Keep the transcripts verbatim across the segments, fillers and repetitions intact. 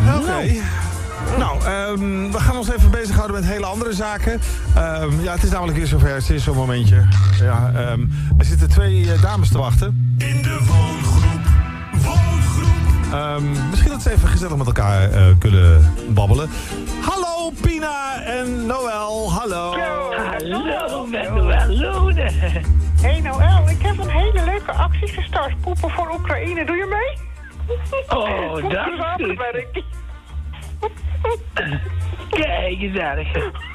Oké. Okay. Nou, um, we gaan ons even bezighouden met hele andere zaken. Um, ja, het is namelijk weer zover. Het is zo'n momentje. Ja, um, er zitten twee uh, dames te wachten. In de woongroep. Woongroep. Um, misschien dat ze even gezellig met elkaar uh, kunnen babbelen. Hallo Pina en Noël. Hallo. Hallo, met Noël. Hey Noël, ik heb een hele leuke actie gestart. Poepen voor Oekraïne. Doe je mee? Oh, dat is goed. Kijk, gezellig.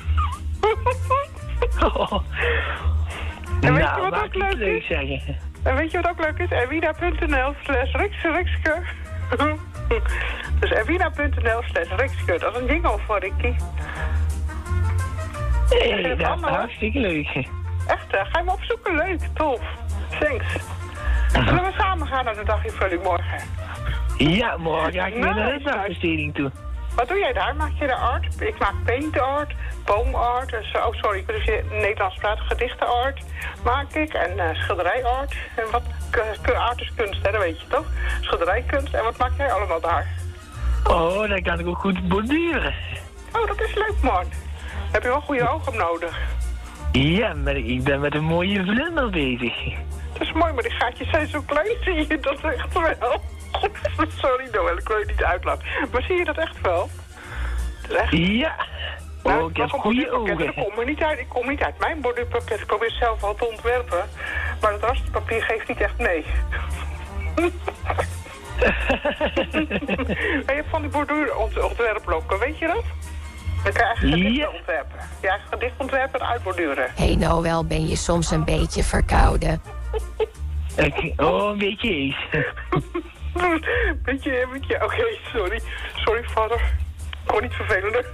Oh. En weet nou, je wat ook leuk is? Zeggen. En weet je wat ook leuk is? Erwina.nl slash Rikske. Dus erwina.nl slash Rikske. Dat is een jingle voor Ricky. Hé, hey, dat is hartstikke leuk. Echt, hè? Ga je me opzoeken? Leuk, tof. Thanks. Zullen we samen gaan naar de daginvulling morgen? Ja, morgen ga ik weer naar de dagbesteding toe. Wat doe jij daar? Maak je de art? Ik maak paint art, boom art. Oh, sorry, ik moet even Nederlands praten. Gedichten art maak ik en uh, schilderij art. En wat art is kunst, hè? Dat weet je toch? Schilderijkunst. En wat maak jij allemaal daar? Oh, dan kan ik ook goed borduren. Oh, dat is leuk, man. Heb je wel goede ogen nodig? Ja, maar ik ben met een mooie vlinder bezig. Dat is mooi, maar die gaatjes zijn zo klein, zie je dat echt wel? Sorry Noël, ik wil je niet uitlaten. Maar zie je dat echt wel? Dat is echt... Ja. Oh, nou, ik heb goede ogen. Ik kom er niet uit, ik kom niet uit mijn borduurpakket. Ik probeer zelf al te ontwerpen. Maar het rasterpapier geeft niet echt mee. En je hebt van die borduurontwerpblokken, weet je dat? Dan kan je eigen gedichten ja. ontwerpen. Je eigen gedicht ontwerpen en uitborduren. Hé hey Noël, ben je soms een beetje verkouden? Ik, oh, een beetje eens. beetje, beetje, oké, okay, sorry. Sorry, vader. Gewoon niet vervelender.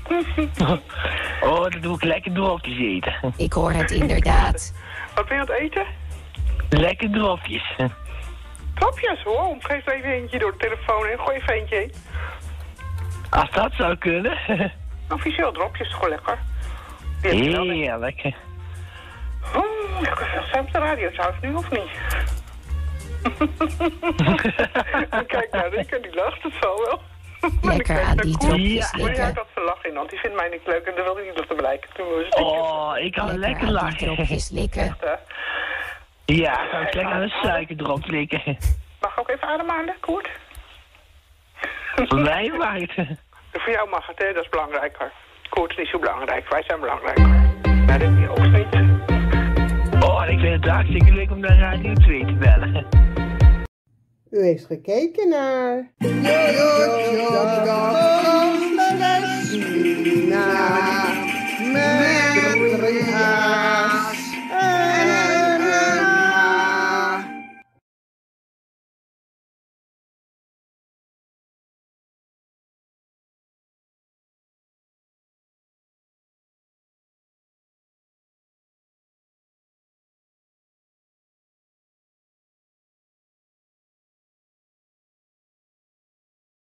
Oh, dat doe ik lekker dropjes eten. Ik hoor het inderdaad. Wat ben je aan het eten? Lekker dropjes. Dropjes, hoor. Geef er even eentje door de telefoon en gooi even eentje heen. Als dat zou kunnen. Officieel dropjes, is gewoon lekker. Heerlijk. Oh, ik kan zijn op de radio trouwens nu, of niet? Kijk naar Rick en die lacht, het zal wel. Lekker aan die dropjes ja. Maar likken. jij had ze lachen in, want die vindt mij niet leuk en dat wil ik niet dat te blijken. Oh, ik kan lekker, lekker aan lachen. die dropjes likken. Echt, hè? Ja, ik kan lekker aan een suikerdrop likken. Mag ik ook even ademhalen, Koert? Voor mij mag het. Voor jou mag het, hè? Dat is belangrijker. Koert is niet zo belangrijk, wij zijn belangrijker. Nee, dat is ook steeds. Oh, ik vind het hartstikke leuk om naar Radio twee te bellen. U heeft gekeken naar... Yo, yo, yo.